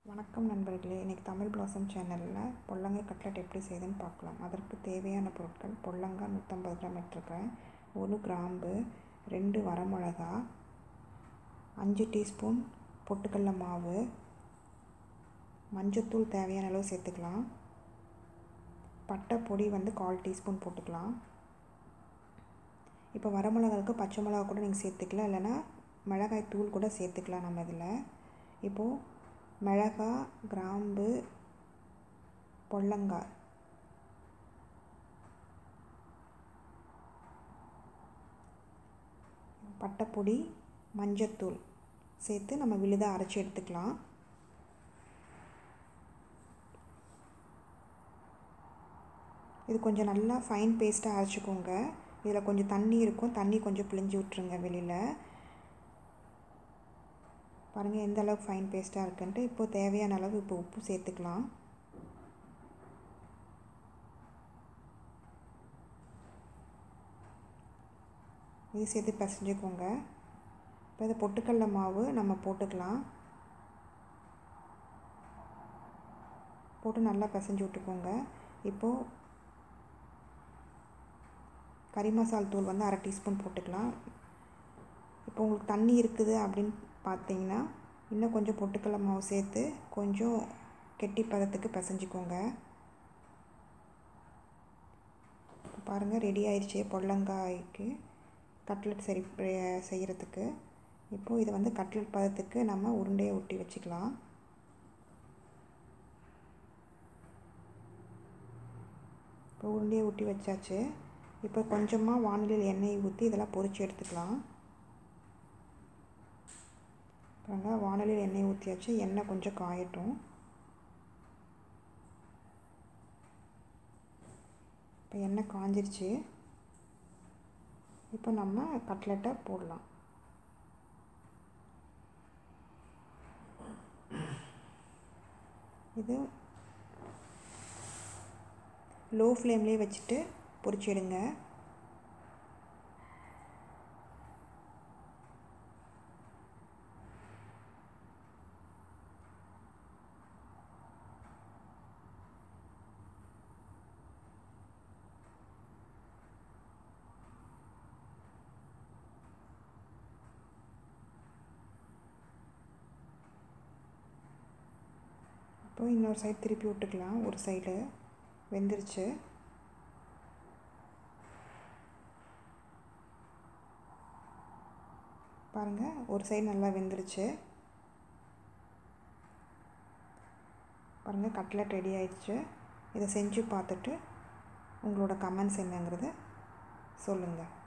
வணக்கம் நண்பர்களே, இன்றைக்கி தமிழ் பிளாசம் சேனலில் பொல்லங்காய் கட்லட் எப்படி செய்யுதுன்னு பார்க்கலாம். அதற்கு தேவையான பொருட்கள்: பொல்லங்காய் 150 கிராம் எடுத்துருக்கேன், 1 கிராம்பு, 2 வரமிளகா, 5 டீஸ்பூன் பொட்டுக்கடலை மாவு, மஞ்சத்தூள் தேவையான அளவு சேர்த்துக்கலாம், பட்டை பொடி 1/4 டீஸ்பூன் போட்டுக்கலாம். இப்போ வரமிளகாவுக்கு பச்சை மிளகா கூட நீங்கள் சேர்த்துக்கலாம், இல்லைன்னா மிளகாய் தூள் கூட சேர்த்துக்கலாம். நம்ம இதில் இப்போது மிளகாய், கிராம்பு, பொல்லங்காய், பட்டைப்பொடி, மஞ்சத்தூள் சேர்த்து நம்ம விழுதாக அரைச்சி எடுத்துக்கலாம். இது கொஞ்சம் நல்லா ஃபைன் பேஸ்ட்டாக அரைச்சிக்கோங்க. இதில் கொஞ்சம் தண்ணி இருக்கும், தண்ணி கொஞ்சம் பிழிஞ்சு விட்ருங்க வெளியில். பாருங்கள் எந்த அளவுக்கு ஃபைன் பேஸ்ட்டாக இருக்குன்ட்டு. இப்போது தேவையான அளவு இப்போ உப்பு சேர்த்துக்கலாம். இது சேர்த்து பிசைஞ்சுக்கோங்க. இப்போ இது பொட்டுக்கடலை மாவு நம்ம போட்டுக்கலாம். போட்டு நல்லா பிசைஞ்சு விட்டுக்கோங்க. இப்போது கறி மசால் தூள் 1/2 டீஸ்பூன் போட்டுக்கலாம். இப்போ உங்களுக்கு தண்ணி இருக்குது அப்படின்னு பார்த்தீங்கன்னா இன்னும் கொஞ்சம் பொட்டுக்கடலை மாவு சேர்த்து கொஞ்சம் கெட்டி பதத்துக்கு பிசைஞ்சிக்கோங்க. பாருங்கள், ரெடி ஆயிடுச்சு பொல்லங்காய்க்கு கட்லட் செய்கிறதுக்கு. இப்போது இதை கட்லட் பதத்துக்கு நம்ம உருண்டையை ஒட்டி வச்சுக்கலாம். இப்போ உருண்டையை ஒட்டி வச்சாச்சு. இப்போ கொஞ்சமாக வாணலியில் எண்ணெய் ஊற்றி இதெல்லாம் பொரித்து எடுத்துக்கலாம். பாருங்கள், வாணலியில் எண்ணெய் ஊற்றியாச்சு. எண்ணெய் கொஞ்சம் காயட்டும். இப்போ எண்ணெய் காஞ்சிருச்சு. இப்போ நம்ம கட்லெட்டை போடலாம். இது லோ ஃப்ளேம்லேயே வச்சுட்டு பொரிச்சிடுங்க. இப்போ இன்னொரு சைடு திருப்பி விட்டுக்கலாம். ஒரு சைடு வெந்துருச்சு. பாருங்கள், ஒரு சைடு நல்லா வெந்துருச்சு. பாருங்கள், கட்லட் ரெடி ஆயிடுச்சு. இதை செஞ்சு பார்த்துட்டு உங்களோட கமெண்ட்ஸ் என்னங்கிறத சொல்லுங்கள்.